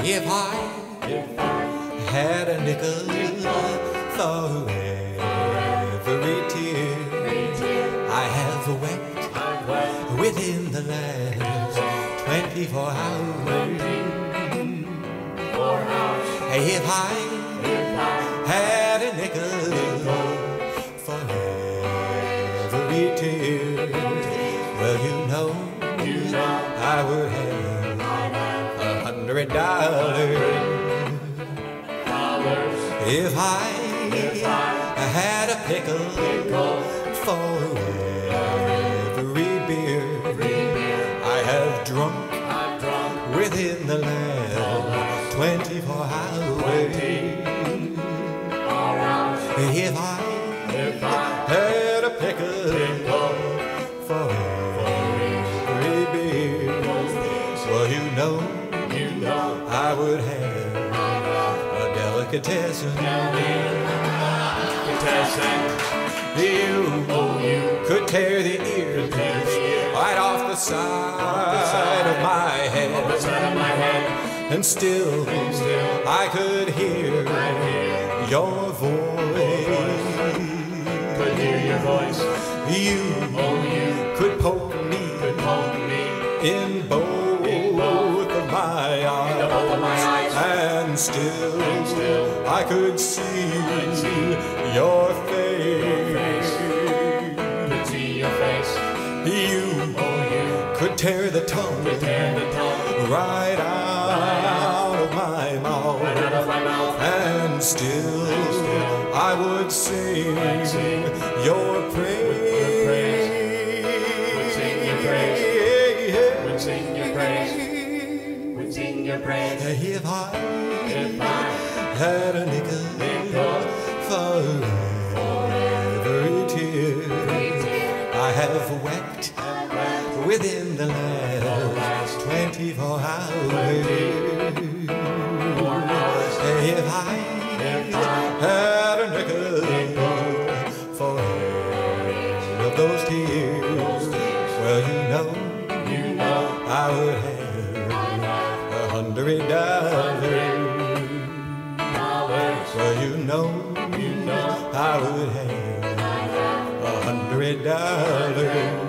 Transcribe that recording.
If I had a nickel for every tear I have wept within the last 24 hours. If I had a nickel for every tear, well, you know I would have $100. If I had a pickle for every beer I have drunk within the last 24 hours. If I had a pickle for every beer, well, you know I would have a delicatessen. You could tear the ears right off the side of my head, and still I could hear your voice. You could poke me in both of my eyes, and still I could see your face. You could tear the tongue right out of my mouth, and still I would sing your praise. If I had a nickel for every tear I have wept within the last 24 hours. If I had a nickel for every of those tears, well, you know I would have $100. Well, you know I would have $100.